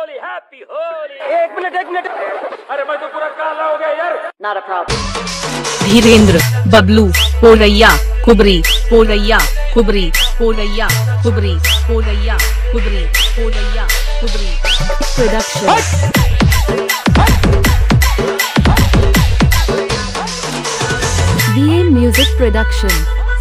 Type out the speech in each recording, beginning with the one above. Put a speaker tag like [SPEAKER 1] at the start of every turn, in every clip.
[SPEAKER 1] Holi happy Holi.
[SPEAKER 2] एक minute
[SPEAKER 1] अरे मैं तो पूरा काला हो गया यार।
[SPEAKER 2] Not a problem.
[SPEAKER 3] Dhirendra, Bablu, पोलैया, कुबरी, पोलैया, कुबरी, पोलैया, कुबरी, पोलैया, कुबरी, पोलैया, कुबरी। Production. Music production.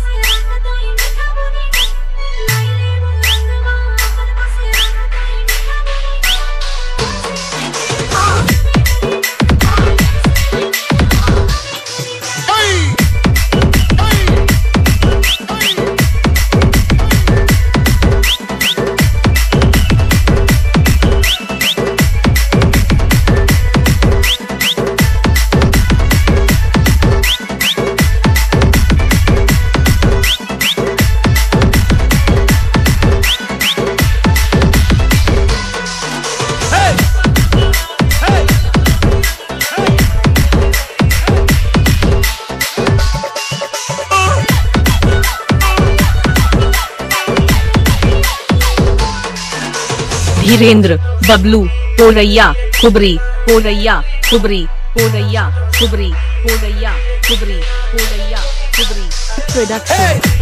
[SPEAKER 3] Dhirendra, Bablu, पोलैया, कुबरी, पोलैया, कुबरी, पोलैया, कुबरी, पोलैया, कुबरी, पोलैया, कुबरी। प्रोडक्शन।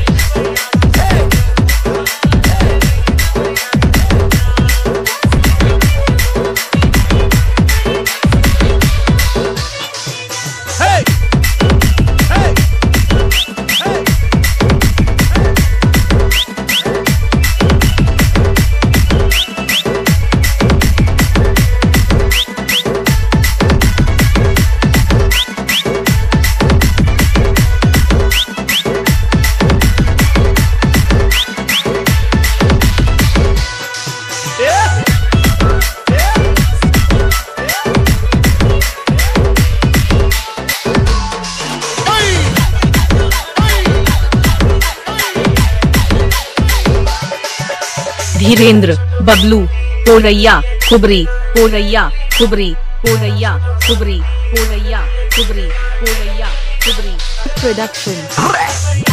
[SPEAKER 3] धीरेन्द्र, बबलू, पोलैया, कुबरी, पोलैया, कुबरी, पोलैया, कुबरी, पोलैया, कुबरी, पोलैया, कुबरी। प्रोडक्शन।